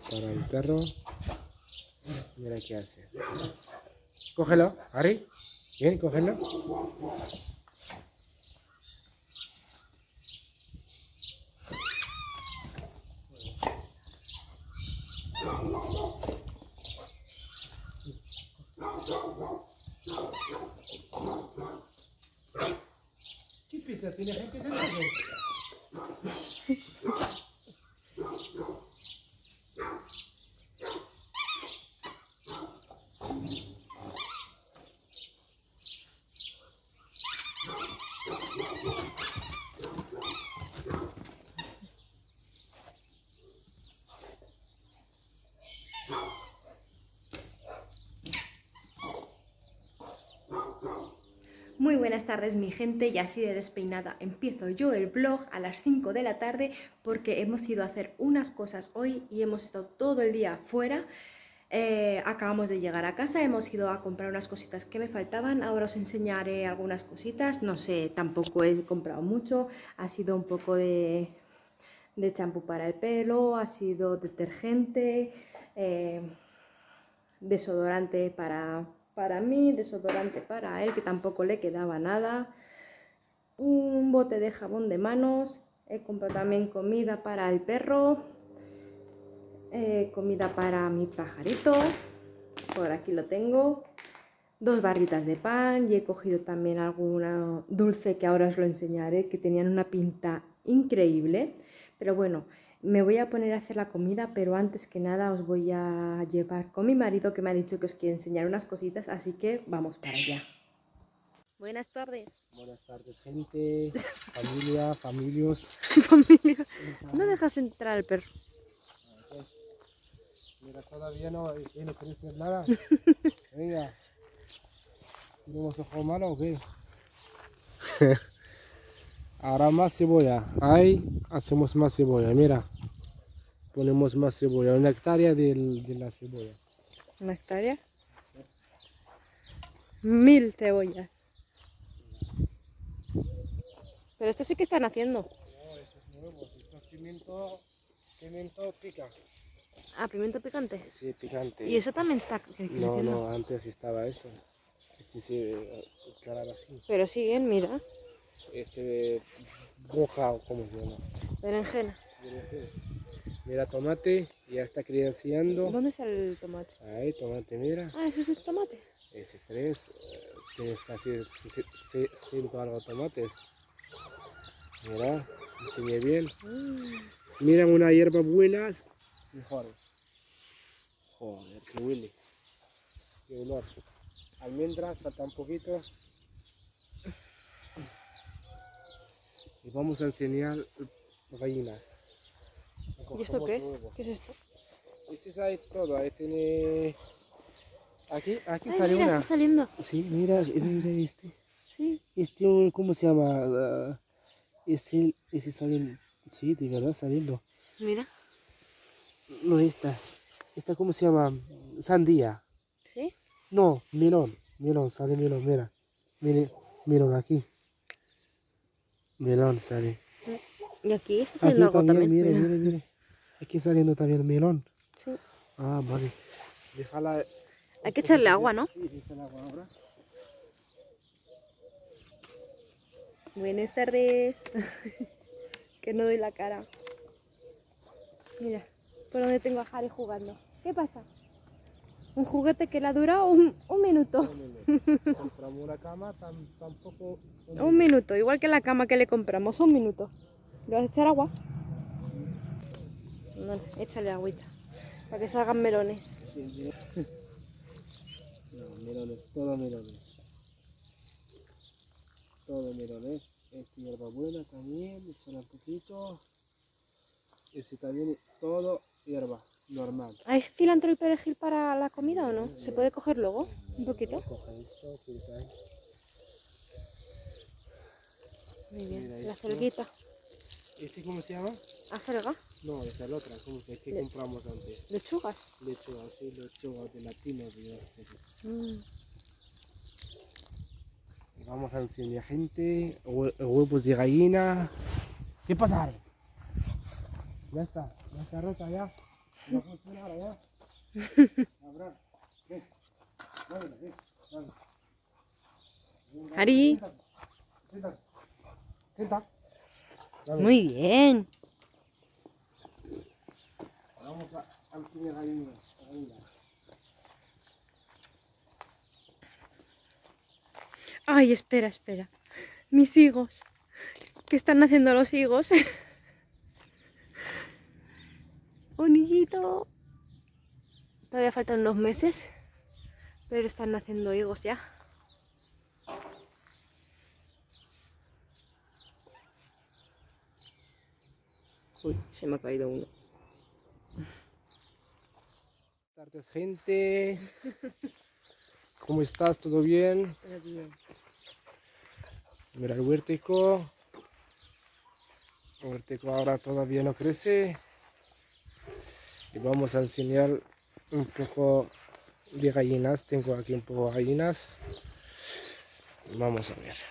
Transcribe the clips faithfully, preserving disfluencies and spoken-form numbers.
para el perro. Mira qué hace. Cógelo, Ari. Bien, cógelo. ¿Qué pisa? ¿Tiene gente dentro? Muy buenas tardes mi gente, y así de despeinada empiezo yo el vlog a las cinco de la tarde porque hemos ido a hacer unas cosas hoy y hemos estado todo el día fuera. Eh, acabamos de llegar a casa, hemos ido a comprar unas cositas que me faltaban, ahora os enseñaré algunas cositas, no sé, tampoco he comprado mucho, ha sido un poco de, de champú para el pelo, ha sido detergente, eh, desodorante para... para mí, desodorante para él, que tampoco le quedaba nada, un bote de jabón de manos, he comprado también comida para el perro, eh, comida para mi pajarito, por aquí lo tengo, dos barritas de pan, y he cogido también alguna dulce que ahora os lo enseñaré, que tenían una pinta increíble, pero bueno, me voy a poner a hacer la comida, pero antes que nada os voy a llevar con mi marido, que me ha dicho que os quiere enseñar unas cositas, así que vamos para allá. Buenas tardes. Buenas tardes, gente, familia, familios. Familia, no dejas entrar al perro. Mira, todavía no tiene que decir nada. Venga, ¿tenemos ojo malo o qué? Ahora más cebolla. Ahí hacemos más cebolla, mira. Ponemos más cebolla, una hectárea de, de la cebolla. ¿Una hectárea? Mil cebollas. Pero esto sí que están haciendo. No, esto es nuevo, esto es pimiento, pimiento pica. Ah, pimiento picante. Sí, picante. ¿Y eso también está creciendo? No, no, antes estaba eso. Este se caraba así. Pero siguen, mira. Este, roja, o ¿cómo se llama? Berenjena. Mira, tomate, ya está creciendo. ¿Dónde está el tomate? Ahí, tomate, mira. Ah, eso es el tomate. Ese tres, eh, tienes casi ciento algo tomates. Mira, enseñé bien. Mm. Mira, una hierba buenas, mejores. Joder, que huele. Qué olor. Almendras, falta un poquito. Y vamos a enseñar gallinas. ¿Y esto qué es? ¿Qué es esto? Este es ahí todo, ahí tiene... Aquí, aquí Ay, sale mira, una. está saliendo. Sí, mira, mira este. Sí. Este, ¿cómo se llama? Uh, ese, ese sale, sí, de verdad saliendo. Mira. No, esta. Esta, ¿cómo se llama? Sandía. ¿Sí? No, melón. Melón, sale melón, mira. Mire, melón aquí. Melón sale. Y aquí está saliendo Aquí algo también, también. mire, Mira. mire, mire. Aquí saliendo también melón. Sí. Ah, vale. Déjala. Hay que echarle agua, ¿no? Sí, échale agua ahora. Buenas tardes. Que no doy la cara. Mira, por donde tengo a Harry jugando. ¿Qué pasa? Un juguete que le ha durado un, un minuto. Un minuto. Compramos una cama, tam, tampoco... Un, un minuto, igual que la cama que le compramos, un minuto. ¿Le vas a echar agua? No, échale agüita, para que salgan melones. Sí, sí. No, melones, todo melones. Todo melones. Esta hierba buena también, echarle un poquito. Ese también, todo hierba normal. ¿Hay cilantro y perejil para la comida o no? ¿Se puede coger luego? ¿Un poquito? Coge esto, quita ahí. Muy bien, Mira la esto. acelguita. ¿Este cómo se llama? ¿Acelga? No, esta es la otra, ¿cómo se ¿Qué Le- compramos antes? ¿Lechugas? Lechuga, sí, lechuga de latino. Mm. Y vamos a enseñar gente, hue- huevos de gallina. ¿Qué pasa, Ari? Ya está, ya está rota ya. No funciona ahora ya. Abraham, ven. Muévela, ven. Dale. Venga, Ari. siéntate. Siéntate. Sienta. Dale. Muy bien. Vamos a, a enseñar a Inga. A Inga. Ay, espera, espera. Mis higos. ¿Qué están haciendo los higos? Bonillito. Todavía faltan unos meses, pero están haciendo higos ya. Uy, se me ha caído uno. Buenas tardes, gente. ¿Cómo estás? ¿Todo bien? Pero bien. Mira el huértico. El huértico ahora todavía no crece. Y vamos a enseñar un poco de gallinas. Tengo aquí un poco de gallinas. Vamos a ver.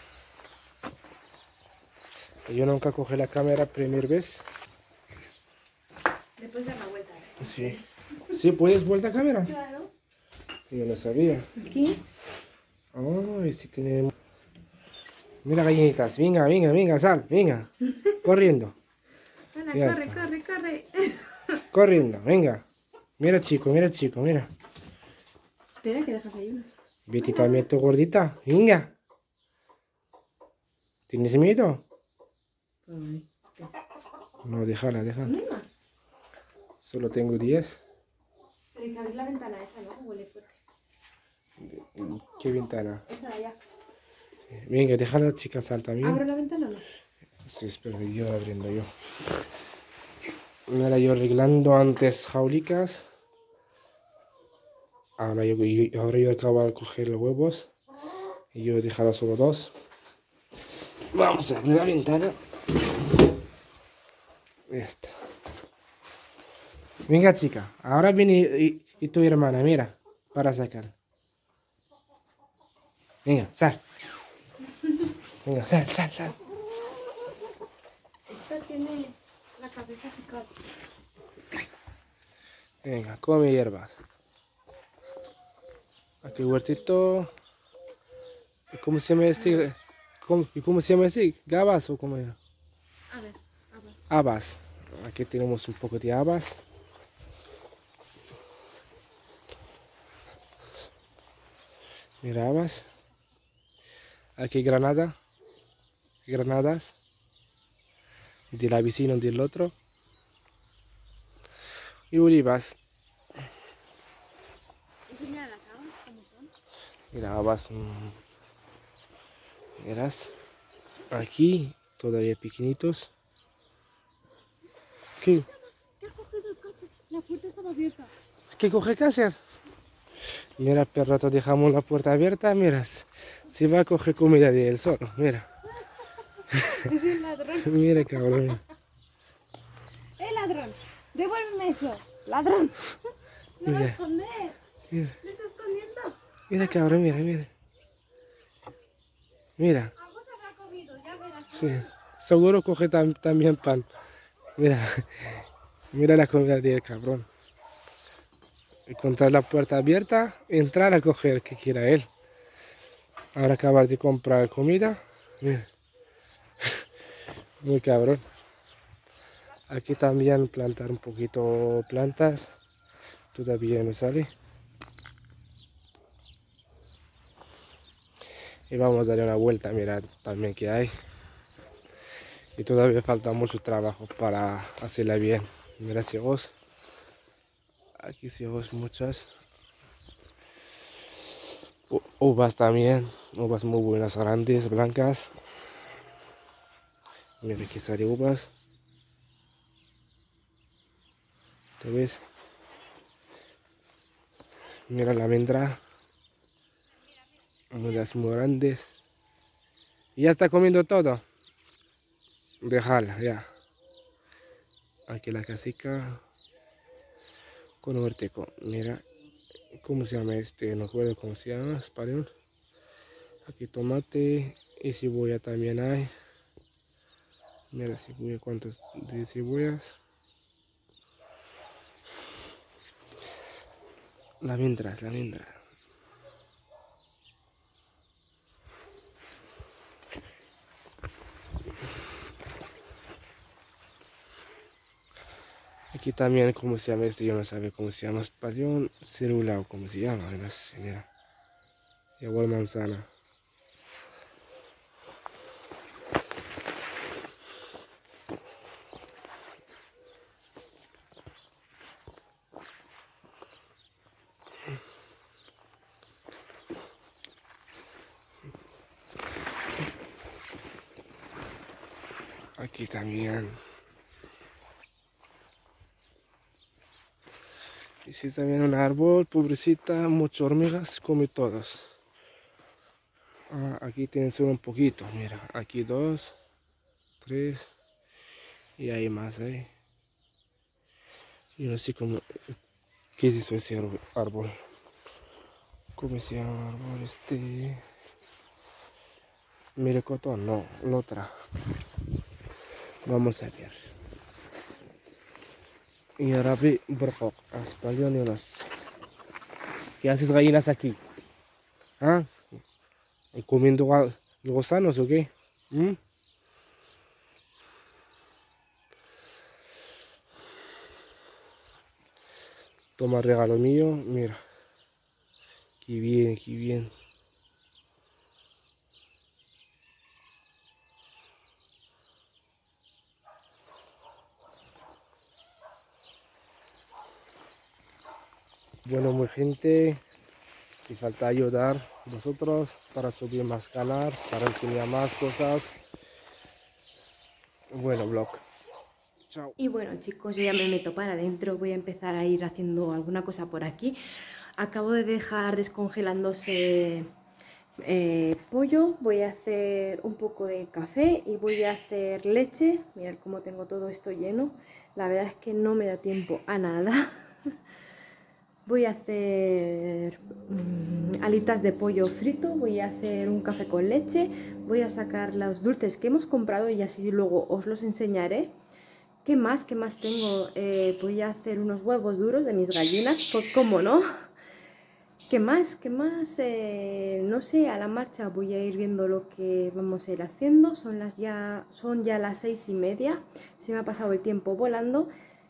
Yo nunca cogí la cámara primera vez. Después dar la vuelta. Sí. ¿Sí puedes vuelta a cámara? Claro. Yo no sabía. Aquí. Ay, sí tenemos. Mira gallinitas. Venga, venga, venga, sal. Venga. Corriendo. Ana, Ya corre, está. corre, corre. Corriendo, venga. Mira chico, mira chico, mira. Espera que dejas ahí uno. Betty también tu gordita. Venga. ¿Tienes miedo? Ay, espera. No, déjala, déjala. ¿No hay más? Solo tengo diez. Pero hay que abrir la ventana esa, ¿no? Huele fuerte. ¿Qué ventana? Esa de allá. Venga, déjala chica, sal también. ¿Abro la ventana o no? Sí, espera, yo abriendo yo. Mira, yo arreglando antes jaulicas. Ahora yo, yo- ahora yo acabo de coger los huevos. Y yo dejaré solo dos. Vamos a abrir la ventana. Ya está. Venga chica, ahora viene y, y tu hermana, mira, para sacar. Venga, sal. Venga, sal, sal, sal. Esta tiene la cabeza picada. Venga, come hierbas. Aquí huertito. ¿Y ¿Cómo se llama este? ¿Cómo, ¿Y cómo se llama este? ¿Gabas o cómo es? A ver, a ver. Habas. Aquí tenemos un poco de habas. Mira, habas. Aquí granada. Granadas. De la vecina y del otro. Y olivas. Enseña las habas cómo son. Mira, habas. mm, Verás. Aquí todavía pequeñitos. ¿Qué? ¿Qué has cogido el coche? La puerta estaba abierta. ¿Qué coge que hacer? Mira, perrato, dejamos la puerta abierta, mira, si va a coger comida de él solo, mira. Es un ladrón. Mira, cabrón. ¡Eh, ladrón! ¡Devuélveme eso! ¡Ladrón! ¡Me va a Mira, esconder! mira, ¡Me está escondiendo! mira, cabrón, mira, mira. Mira, Algo se habrá comido, ya verás. sí, seguro coge tam- también pan. Mira, mira la comida de él, cabrón. Encontrar la puerta abierta, entrar a coger que quiera él. Ahora acabar de comprar comida, mira. Muy cabrón. Aquí también plantar un poquito plantas. Todavía no sale. Y vamos a darle una vuelta a mirar también qué hay. Y todavía falta mucho trabajo para hacerla bien. Mira ciegos. Aquí ciegos muchas. U- Uvas también. Uvas muy buenas, grandes, blancas. Mira aquí sale uvas. ¿Te ves? Mira la almendra. Unas muy grandes. Y ya está comiendo todo. Déjala, ya. Aquí la casica. Con huerteco. Mira. ¿Cómo se llama este? No recuerdo cómo se llama. Español. Aquí tomate. Y cebolla también hay. Mira cebolla. ¿Cuántos de cebollas? La mientras, la mientras. Aquí también, ¿cómo se llama este? Yo no sabe cómo se llama. Espalión célula o cómo se llama. No sé, mira. Igual manzana. Aquí también. Y si también un árbol, pobrecita, muchas hormigas, come todas. Ah, aquí tienen solo un poquito, mira, aquí dos, tres, y hay más ahí. Yo no sé cómo, qué es ese árbol. ¿Cómo se llama el árbol este? Melocotón, no, la otra. Vamos a ver. Y ahora ve, burro, espalión y unas. ¿Qué haces gallinas aquí? ¿Ah? ¿Comiendo gusanos o qué? ¿Mm? Toma regalo mío, mira. Qué bien, qué bien. Bueno, muy gente, que falta ayudar vosotros para subir más canal, para enseñar más cosas. Bueno, vlog. Chao. Y bueno chicos, yo ya me meto para adentro, voy a empezar a ir haciendo alguna cosa por aquí. Acabo de dejar descongelándose eh, pollo, voy a hacer un poco de café y voy a hacer leche. Mirad cómo tengo todo esto lleno, la verdad es que no me da tiempo a nada. Voy a hacer mmm, alitas de pollo frito, voy a hacer un café con leche, voy a sacar los dulces que hemos comprado y así luego os los enseñaré. ¿Qué más? ¿Qué más tengo? Eh, voy a hacer unos huevos duros de mis gallinas, pues cómo no. ¿Qué más? ¿Qué más? Eh, no sé, a la marcha voy a ir viendo lo que vamos a ir haciendo. Son, las ya, son ya las seis y media, se me ha pasado el tiempo volando.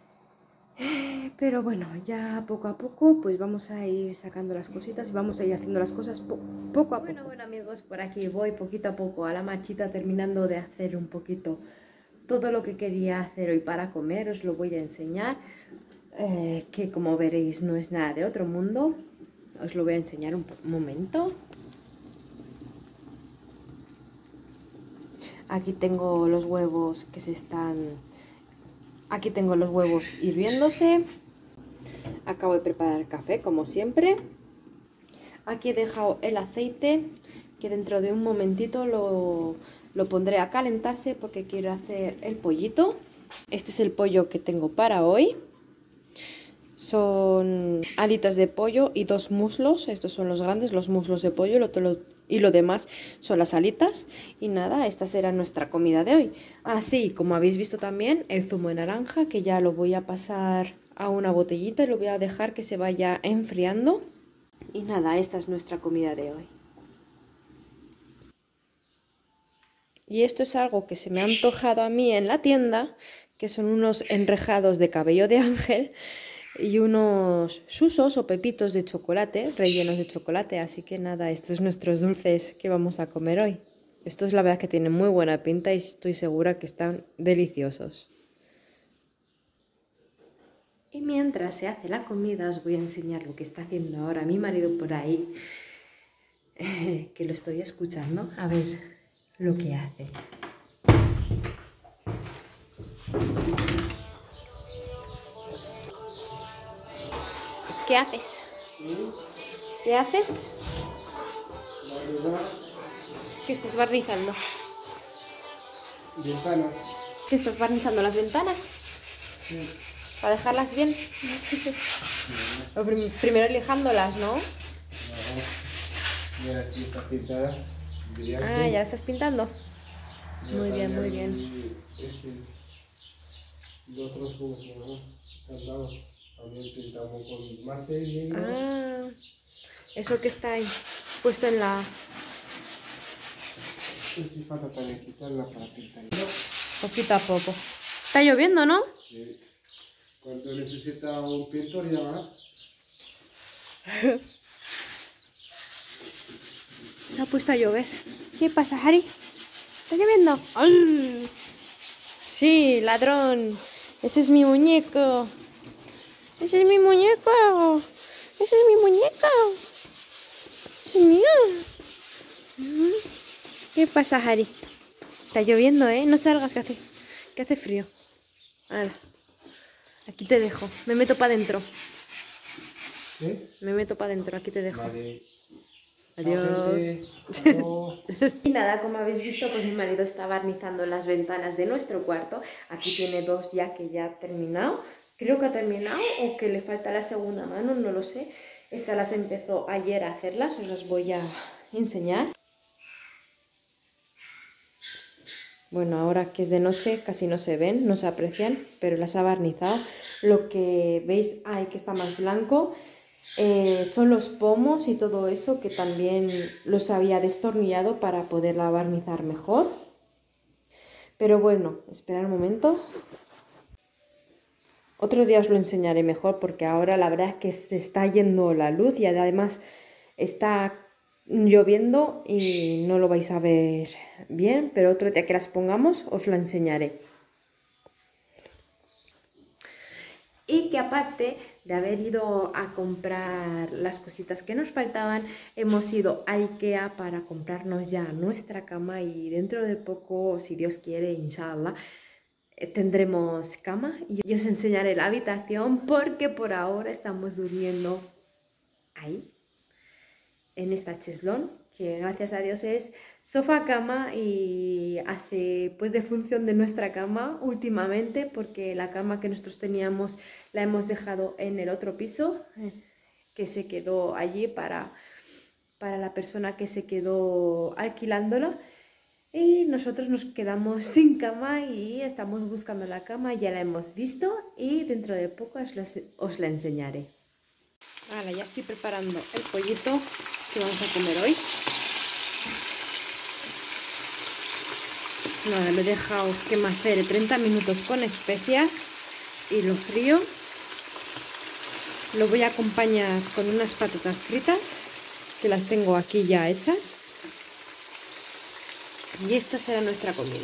Pero bueno, ya poco a poco pues vamos a ir sacando las cositas y vamos a ir haciendo las cosas po poco a poco. Bueno, bueno amigos, por aquí voy poquito a poco a la marchita terminando de hacer un poquito todo lo que quería hacer hoy para comer. Os lo voy a enseñar, eh, que como veréis no es nada de otro mundo. Os lo voy a enseñar un momento. Aquí tengo los huevos que se están... Aquí tengo los huevos hirviéndose. Acabo de preparar el café, como siempre. Aquí he dejado el aceite, que dentro de un momentito lo, lo pondré a calentarse porque quiero hacer el pollito. Este es el pollo que tengo para hoy. Son alitas de pollo y dos muslos. Estos son los grandes, los muslos de pollo. Lo, lo, y lo demás son las alitas. Y nada, esta será nuestra comida de hoy. Así, como habéis visto también, el zumo de naranja, que ya lo voy a pasar a una botellita y lo voy a dejar que se vaya enfriando. Y nada, esta es nuestra comida de hoy. Y esto es algo que se me ha antojado a mí en la tienda, que son unos enrejados de cabello de ángel y unos susos o pepitos de chocolate, rellenos de chocolate. Así que nada, estos son nuestros dulces que vamos a comer hoy. Estos la verdad que tienen muy buena pinta y estoy segura que están deliciosos. Y mientras se hace la comida os voy a enseñar lo que está haciendo ahora mi marido por ahí, eh, que lo estoy escuchando, a ver lo que hace. ¿Qué haces? ¿Qué haces? ¿Qué estás barnizando? Ventanas. ¿Qué estás barnizando las ventanas? Sí. ¿Para dejarlas bien? O prim primero lijándolas, ¿no? No. Mira, aquí está pintada. Ah, ¿ya la estás pintando? Muy bien, muy bien. Este, los otros juegos, ¿no? Candados. También pintamos con esmalte negro. Ah, eso que está ahí, puesto en la... Sí, falta también quitarla para pintar. Poquito a poco. Está lloviendo, ¿no? Sí. Cuando necesita un pintor ya va. Se ha puesto a llover. ¿Qué pasa, Harry? ¿Está lloviendo? ¡Ay! Sí, ladrón. Ese es mi muñeco. Ese es mi muñeco. Ese es mi muñeco. Ese es mío. ¿Qué pasa, Harry? Está lloviendo, ¿eh? No salgas, que hace, que hace frío. Ahora, aquí te dejo. Me meto para adentro. ¿Sí? Me meto para adentro. Aquí te dejo. Vale. Adiós. Chao, Y nada, como habéis visto, pues mi marido está barnizando las ventanas de nuestro cuarto. Aquí tiene dos ya que ya ha terminado. Creo que ha terminado o que le falta la segunda mano, no lo sé. Estas las empezó ayer a hacerlas, os las voy a enseñar. Bueno, ahora que es de noche casi no se ven, no se aprecian, pero las ha barnizado. Lo que veis ahí que está más blanco eh, son los pomos y todo eso, que también los había destornillado para poderla barnizar mejor. Pero bueno, esperad un momento. Otro día os lo enseñaré mejor porque ahora la verdad es que se está yendo la luz y además está lloviendo y no lo vais a ver bien, pero otro día que las pongamos os lo enseñaré. Y que aparte de haber ido a comprar las cositas que nos faltaban, hemos ido a IKEA para comprarnos ya nuestra cama y dentro de poco, si Dios quiere, inshallah, tendremos cama y os enseñaré la habitación porque por ahora estamos durmiendo ahí, en esta cheslón, que gracias a Dios es sofá cama y hace pues de función de nuestra cama últimamente, porque la cama que nosotros teníamos la hemos dejado en el otro piso, que se quedó allí para, para la persona que se quedó alquilándola. Y nosotros nos quedamos sin cama y estamos buscando la cama, ya la hemos visto y dentro de poco os, los, os la enseñaré. Ahora ya estoy preparando el pollito que vamos a comer hoy. Nada, lo he dejado que macere treinta minutos con especias y lo frío. Lo voy a acompañar con unas patatas fritas que las tengo aquí ya hechas. Y esta será nuestra comida.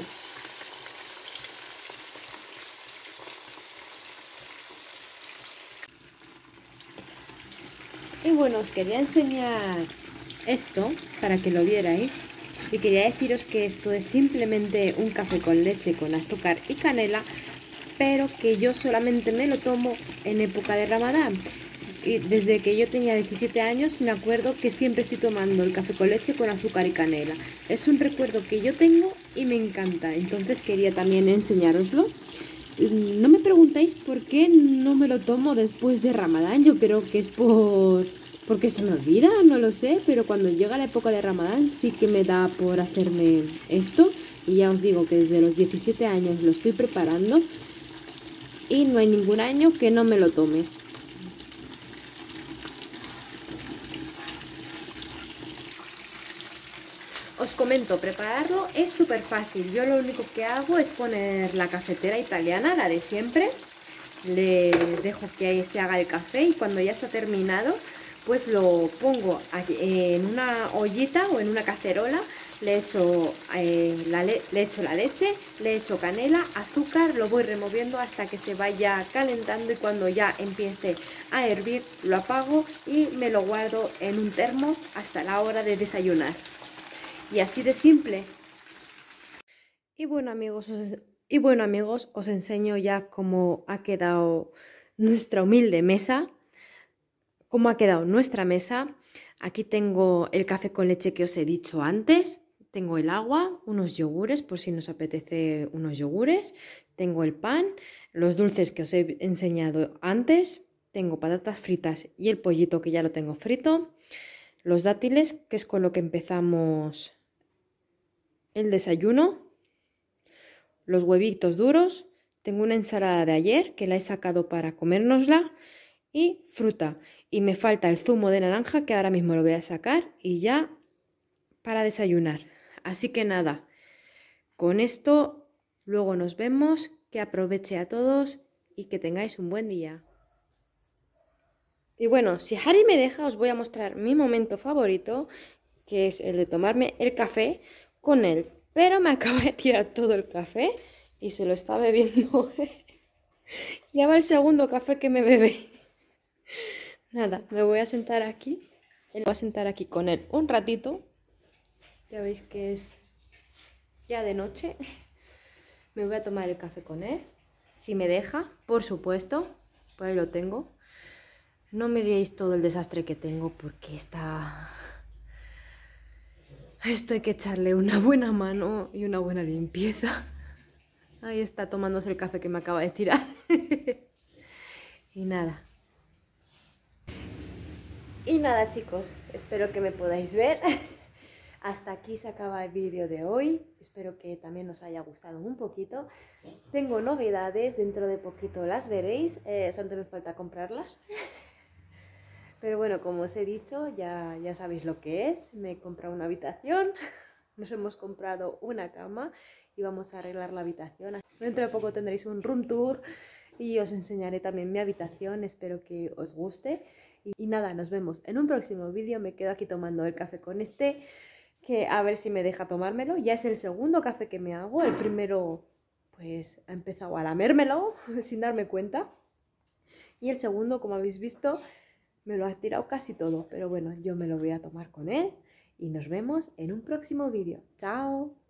Y bueno, os quería enseñar esto para que lo vierais. Y quería deciros que esto es simplemente un café con leche con azúcar y canela, pero que yo solamente me lo tomo en época de Ramadán. Y desde que yo tenía diecisiete años me acuerdo que siempre estoy tomando el café con leche con azúcar y canela. Es un recuerdo que yo tengo y me encanta, entonces quería también enseñároslo. No me preguntáis por qué no me lo tomo después de Ramadán, yo creo que es por... porque se me olvida, no lo sé, pero cuando llega la época de Ramadán sí que me da por hacerme esto. Y ya os digo que desde los diecisiete años lo estoy preparando y no hay ningún año que no me lo tome. Os comento, prepararlo es súper fácil. Yo lo único que hago es poner la cafetera italiana, la de siempre. Le dejo que se haga el café y cuando ya está terminado, pues lo pongo en una ollita o en una cacerola. Le echo, eh, la, le, le echo la leche, le echo canela, azúcar, lo voy removiendo hasta que se vaya calentando y cuando ya empiece a hervir lo apago y me lo guardo en un termo hasta la hora de desayunar. Y así de simple. Y bueno amigos, os, y bueno, amigos, os enseño ya cómo ha quedado nuestra humilde mesa. Cómo ha quedado nuestra mesa. Aquí tengo el café con leche que os he dicho antes. Tengo el agua, unos yogures por si nos apetece unos yogures. Tengo el pan, los dulces que os he enseñado antes. Tengo patatas fritas y el pollito que ya lo tengo frito. Los dátiles, que es con lo que empezamos el desayuno, los huevitos duros, tengo una ensalada de ayer que la he sacado para comérnosla y fruta. Y me falta el zumo de naranja que ahora mismo lo voy a sacar y ya para desayunar. Así que nada, con esto luego nos vemos, que aproveche a todos y que tengáis un buen día. Y bueno, si Harry me deja os voy a mostrar mi momento favorito, que es el de tomarme el café con él. Pero me acaba de tirar todo el café y se lo está bebiendo. Ya va el segundo café que me bebe. Nada, me voy a sentar aquí. Me voy a sentar aquí con él un ratito. Ya veis que es ya de noche. Me voy a tomar el café con él. Si me deja, por supuesto. Por ahí lo tengo. No miréis todo el desastre que tengo porque está... Esto hay que echarle una buena mano y una buena limpieza. Ahí está tomándose el café que me acaba de tirar. Y nada. Y nada, chicos, espero que me podáis ver. Hasta aquí se acaba el vídeo de hoy. Espero que también os haya gustado un poquito. Tengo novedades, dentro de poquito las veréis. Eh, solo me falta comprarlas. Pero bueno, como os he dicho, ya, ya sabéis lo que es. Me he comprado una habitación. Nos hemos comprado una cama y vamos a arreglar la habitación. Dentro de poco tendréis un room tour y os enseñaré también mi habitación. Espero que os guste. Y, y nada, nos vemos en un próximo vídeo. Me quedo aquí tomando el café con este, que a ver si me deja tomármelo. Ya es el segundo café que me hago. El primero, pues, ha empezado a lamérmelo sin darme cuenta. Y el segundo, como habéis visto, me lo ha tirado casi todo. Pero bueno, yo me lo voy a tomar con él. Y nos vemos en un próximo vídeo. ¡Chao!